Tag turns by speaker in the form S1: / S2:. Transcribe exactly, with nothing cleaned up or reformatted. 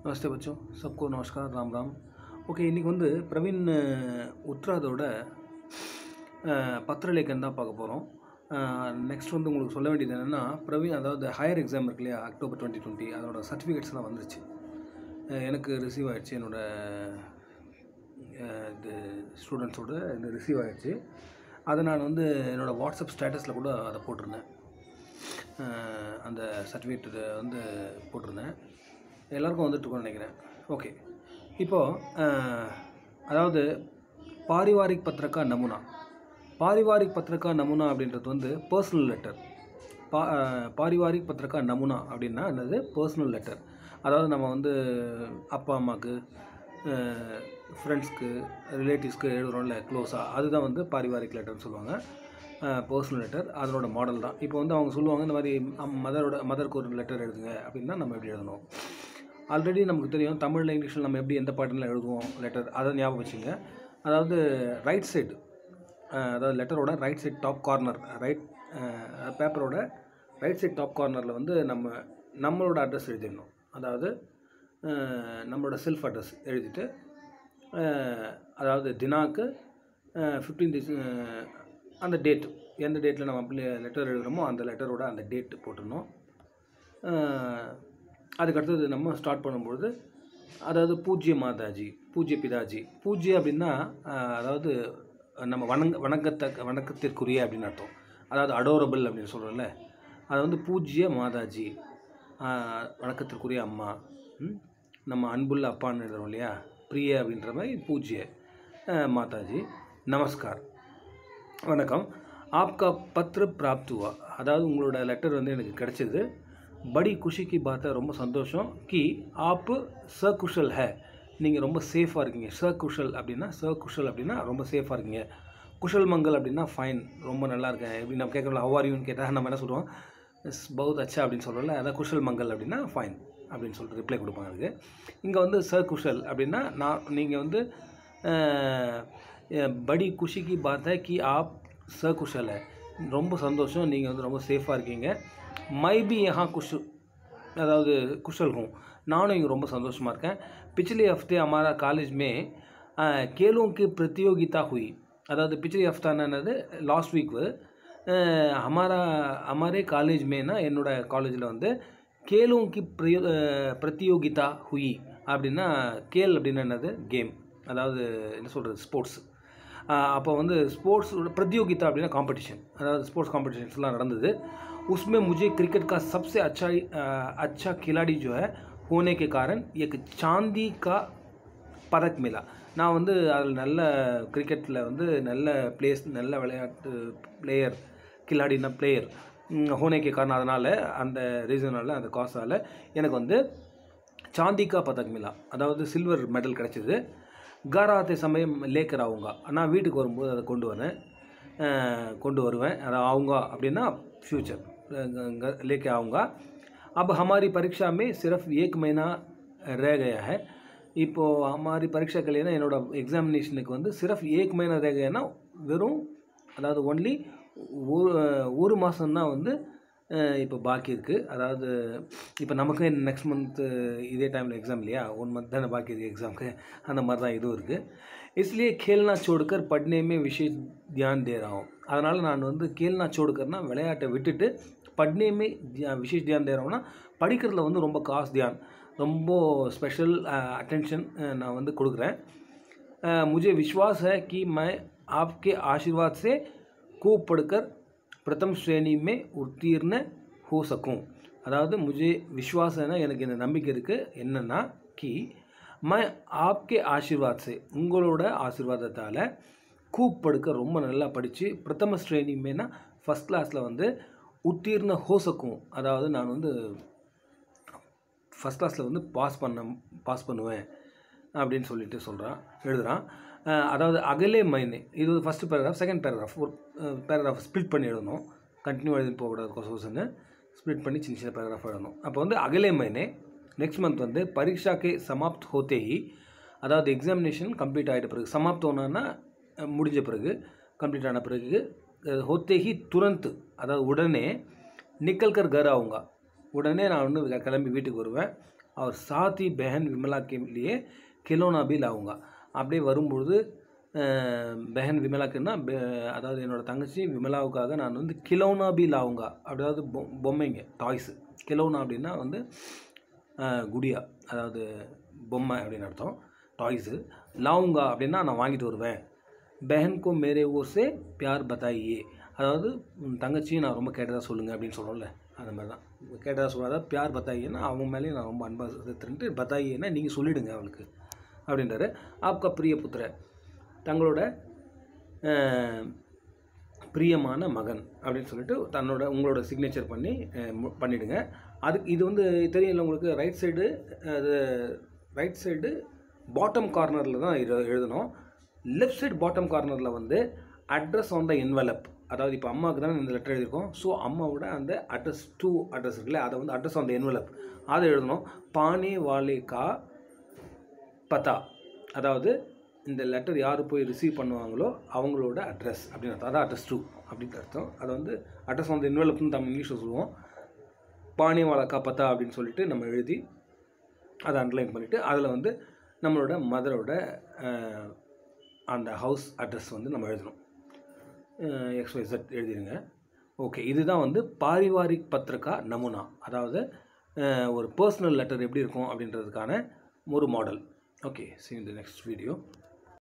S1: नमस्ते बच्चों, सबको नमस्कार, राम राम। ஓகே, இன்றைக்கி வந்து பிரவீன் உத்ராதோட பத்திரலேக்கன் தான் பார்க்க போகிறோம். நெக்ஸ்ட் வந்து உங்களுக்கு சொல்ல வேண்டியது என்னென்னா, பிரவீன் அதாவது ஹையர் எக்ஸாம் இருக்கு இல்லையா, அக்டோபர் டுவெண்ட்டி டுவெண்ட்டி அதோட சர்டிஃபிகேட்ஸ்லாம் வந்துருச்சு. எனக்கு ரிசீவ் ஆகிடுச்சு. என்னோடய இது ஸ்டூடெண்ட்ஸோட இது ரிசீவ் ஆகிடுச்சு. அதை நான் வந்து என்னோடய வாட்ஸ்அப் ஸ்டேட்டஸில் கூட அதை போட்டிருந்தேன். அந்த சர்டிஃபிகேட் வந்து போட்டிருந்தேன். எல்லாருக்கும் வந்துட்டுருக்கோன்னு நினைக்கிறேன். ஓகே, இப்போது அதாவது பாரிவாரிக் பத்திரிக்கா நமுனா பாரிவாரிக் பத்திரிக்கா நமுனா அப்படின்றது வந்து பர்சனல் லெட்டர். பா பாரிவாரிக் பத்திரிக்கா நமுனா அப்படின்னா என்னது? Personal letter. அதாவது நம்ம வந்து அப்பா அம்மாவுக்கு, ஃப்ரெண்ட்ஸ்க்கு, ரிலேட்டிவ்ஸ்க்கு எழுதுகிறோம்ல க்ளோஸாக, அதுதான் வந்து பாரிவாரிக் லெட்டர்னு சொல்லுவாங்க. பர்சனல் லெட்டர் அதனோட மாடல் தான். இப்போ வந்து அவங்க சொல்லுவாங்க, இந்த மாதிரி மதரோட மதருக்கு ஒரு லெட்டர் எழுதுங்க அப்படின்னா நம்ம எப்படி எழுதணும். ஆல்ரெடி நமக்கு தெரியும், தமிழில் இங்கிலீஷில் நம்ம எப்படி எந்த பாட்டில் எழுதுவோம் லெட்டர், அதை ஞாபகம் வச்சுங்க. அதாவது ரைட் சைடு, அதாவது லெட்டரோட right side top corner, right பேப்பரோட ரைட் சைட் டாப் கார்னரில் வந்து நம்ம நம்மளோட அட்ரஸ் எழுதிடணும். அதாவது நம்மளோட செல்ஃப் அட்ரஸ் எழுதிட்டு, அதாவது தினாக்கு ஃபிஃப்டீன் டேஸ் அந்த டேட், எந்த டேட்டில் நம்ம லெட்டர் எழுதுகிறோமோ அந்த லெட்டரோட அந்த டேட் போட்டுடணும். அதுக்கடுத்தது நம்ம ஸ்டார்ட் பண்ணும்பொழுது, அதாவது பூஜ்ய மாதாஜி, பூஜ்ய பிதாஜி. பூஜ்ய அப்படின்னா அதாவது நம்ம வணங்க வணக்கத்தக்க வணக்கத்திற்குரிய அப்படின்னு அர்த்தம். அதாவது அடோரபிள் அப்படின்னு சொல்கிறோம்ல, அது வந்து பூஜ்ய மாதாஜி, வணக்கத்திற்குரிய அம்மா. நம்ம அன்புள்ள அப்பான்னு எழுதுறோம் இல்லையா, பிரிய அப்படின்ற மாதிரி பூஜ்ய மாதாஜி. நமஸ்கார், வணக்கம். ஆப்கா பத்ர பிராப்துவா, அதாவது உங்களோட லெட்டர் வந்து எனக்கு கிடச்சிது. படி குஷிக்கு பார்த்தா ரொம்ப சந்தோஷம். கி ஆப் சகுஷல் ஹே, நீங்கள் ரொம்ப சேஃபாக இருக்கீங்க. சகுஷல் அப்படின்னா சகுஷல் அப்படின்னா ரொம்ப சேஃபாக இருக்கீங்க. குஷல் மங்கல் அப்படின்னா ஃபைன், ரொம்ப நல்லா இருக்கேன். எப்படி நம்ம கேட்குறோம்ல ஹவ் ஆர் யூன்னு கேட்டால் நம்ம என்ன சொல்லுவோம், இஸ் பவுத் அச்சா அப்படின்னு சொல்கிறோம்ல, அதான் குஷல் மங்கல் அப்படின்னா ஃபைன் அப்படின்னு சொல்லிட்டு ரிப்ளை கொடுப்பாங்க. அதுக்கு இங்கே வந்து சகுஷல் அப்படின்னா நான் நீங்கள் வந்து படி குஷிக்கு பார்த்தா கி ஆப் சகுஷல் ஹே, ரொம்ப சந்தோஷம், நீங்கள் வந்து ரொம்ப சேஃபாக இருக்கீங்க. மை பி யஹா குஷ், அதாவது குஷல் ஹூँ, நானும் இங்கே ரொம்ப சந்தோஷமாக இருக்கேன். पिछले हफ्ते हमारा कॉलेज में खेलों की प्रतियोगिता हुई, அதாவது पिछले हफ्ताना என்னது லாஸ்ட் வீக் हमारा हमारे कॉलेज में ना என்னோட காலேஜில் வந்து खेलों की प्रतियोगिता हुई அப்படின்னா, கேல் அப்படின்னா என்னது? கேம், அதாவது என்ன சொல்கிறது, ஸ்போர்ட்ஸ். அப்போ வந்து ஸ்போர்ட்ஸோட प्रतियोगिता அப்படின்னா காம்படிஷன், அதாவது ஸ்போர்ட்ஸ் காம்படிஷன்ஸ்லாம் நடந்தது. उसमें मुझे क्रिकेट का सबसे अच्छा अच्छा खिलाड़ी जो है होने के कारण एक चांदी का पदक मिला. நான் வந்து அதில் நல்ல கிரிக்கெட்டில் வந்து நல்ல பிளேஸ், நல்ல விளையாட்டு பிளேயர், கில்லாடினா பிளேயர் ஹோனேக்கு காரணம், அதனால் அந்த ரீசனால் அந்த காசால் எனக்கு வந்து சாந்திகா பதக் மிலா, அதாவது சில்வர் மெடல் கிடச்சிது. காராத்தே சமயம் லேக்கர் ஆகுங்க, நான் வீட்டுக்கு வரும்போது அதை கொண்டு வரேன் கொண்டு வருவேன் அதை ஆகுங்க அப்படின்னா फ्यूचर लेके आऊँगा. अब हमारी परीक्षा में सिर्फ एक महीना रह गया है. இப்போது हमारी परीक्षा के लिए ना என்னோட எக்ஸாமினேஷனுக்கு வந்து சிர்ஃப் ஏக் மहीना रह गया ना, வெறும் அதாவது ஒன்லி ஒரு ஒரு மாதம் தான் வந்து இப்போ பாக்கி இருக்குது. அதாவது இப்போ நமக்கு நெக்ஸ்ட் மந்த்து இதே டைமில் எக்ஸாம் இல்லையா, ஒன் மந்த் தானே பாக்கி இருக்குது எக்ஸாமுக்கு, அந்த மாதிரி தான் இதுவும் இருக்குது. इसलिए खेलना छोड़कर पढ़ने में विशेष ध्यान दे रहा हूँ. அதனால் நான் வந்து खेलना छोड़करனா விளையாட்டை விட்டுட்டு पढ़ने में विशेष ध्यान दे रहा हूँ, படிக்கிறதுல வந்து ரொம்ப காஸ் தியான், ரொம்ப ஸ்பெஷல் அட்டென்ஷன் நான் வந்து கொடுக்குறேன். मुझे विश्वास है कि मैं आपके आशीर्वाद से खूब पढ़कर प्रथम श्रेणी में उत्तीर्ण हो सकूँ. அதாவது मुझे विश्वास है ना, எனக்கு இந்த நம்பிக்கை இருக்குது என்னென்னா, कि मैं आपके आशीर्वाद से, உங்களோட ஆசீர்வாதத்தால் खूब पढ़कर ரொம்ப நல்லா படித்து பிரதம ஸ்ரேணி மேனா ஃபஸ்ட் கிளாஸில் வந்து உத்தீர்ண ஹோ சக்கும், அதாவது நான் வந்து ஃபஸ்ட் கிளாஸில் வந்து பாஸ் பண்ண பாஸ் பண்ணுவேன் அப்படின்னு சொல்லிட்டு சொல்கிறான், எழுதுகிறான். அதாவது அகலே மைனே, இது ஃபஸ்ட்டு பேராகிராஃப். செகண்ட் பேராகிராஃப் ஒரு பேராகிராஃப் ஸ்ப்ளிட் பண்ணி எழுதணும், கண்டினியூ எழுதி போகக்கூடாது, கொசோசன்னு ஸ்ப்ளிட் பண்ணி சின்ன சின்ன பேராகிராஃப் எழுதணும். அப்போ வந்து அகலே மைனே நெக்ஸ்ட் மந்த் வந்து பரீட்சாக்கே சமாப்த் ஹோத்தே ஹி, அதாவது எக்ஸாமினேஷன் கம்ப்ளீட் ஆகிட்ட பிறகு, சமாப்த் होना முடிஞ்ச பிறகு, கம்ப்ளீட் ஆன பிறகு, ஹோத்தே ஹி துரந்த், அதாவது உடனே, நிக்கல் கர் கர் ஆகுங்க, உடனே நான் வந்து கிளம்பி வீட்டுக்கு வருவேன். और साथ ही बहन विमला के लिए खिलौना भी लाऊंगा. அப்படியே வரும்பொழுது பெஹன் விமலாக்குன்னா அதாவது என்னோடய தங்கச்சி விமலாவுக்காக நான் வந்து கிலோனா பி லாவுங்கா, அதாவது பொம்மைங்க, டாய்ஸு. கிலோனா அப்படின்னா வந்து குடியா, அதாவது பொம்மை அப்படின்னு அர்த்தம். டாய்ஸு. லாவுங்கா அப்படின்னா நான் வாங்கிட்டு வருவேன். பெஹன்கோ மேரே ஊர்ஸே பியார் பத்தாயியே, அதாவது தங்கச்சியும் நான் ரொம்ப கேட்டதாக சொல்லுங்கள் அப்படின்னு சொல்கிறோம்ல, அந்த மாதிரி தான். கேட்டதாக சொல்லாத பியார் பத்தாயின்னா அவங்க மேலேயும் நான் ரொம்ப அன்பாக திருட்டு பத்தாயின்னா நீங்கள் சொல்லிவிடுங்க அவளுக்கு அப்படின்றாரு. ஆப்கா பிரிய புத்திர, தங்களோட பிரியமான மகன் அப்படின்னு சொல்லிட்டு தன்னோட உங்களோட சிக்னேச்சர் பண்ணி பண்ணிவிடுங்க. அதுக்கு இது வந்து தெரியல உங்களுக்கு, ரைட் சைடு அது ரைட் சைடு பாட்டம் கார்னரில் தான் இது எழுதணும். லெஃப்ட் சைடு பாட்டம் கார்னரில் வந்து அட்ரஸ் ஆன் த என்வலப், அதாவது இப்போ அம்மாவுக்கு தான் இந்த லெட்டர் எழுதியிருக்கோம். ஸோ அம்மாவோட அந்த அட்ரஸ் டூ அட்ரஸ் இருக்குல்ல, அதை வந்து அட்ரஸ் ஆன் த என்வலப் அதை எழுதணும். பானே வாலே கா பத்தா, அதாவது இந்த லெட்டர் யார் போய் ரிசீவ் பண்ணுவாங்களோ அவங்களோட அட்ரஸ் அப்படின்னு அர்த்தம். அதான் அட்ரஸ் டூ அப்படின்ட்டு அர்த்தம். அதை வந்து அட்ரஸ் ஆன் த என்வலப்னு நம்ம இங்கிலீஷில் சொல்லுவோம். பானே வாலா கா பத்தா அப்படின்னு சொல்லிட்டு நம்ம எழுதி அதை அண்டர்லைன் பண்ணிவிட்டு அதில் வந்து நம்மளோட மதரோட அந்த ஹவுஸ் அட்ரஸ் வந்து நம்ம எழுதணும். எக்ஸ் ஒய் இசட் எழுதிடுங்க. ஓகே, இதுதான் வந்து பாரிவாரிக் பத்திரிகா நமுனா, அதாவது ஒரு பர்சனல் லெட்டர் எப்படி இருக்கும் அப்படின்றதுக்கான ஒரு model. Okay, see you in the next video.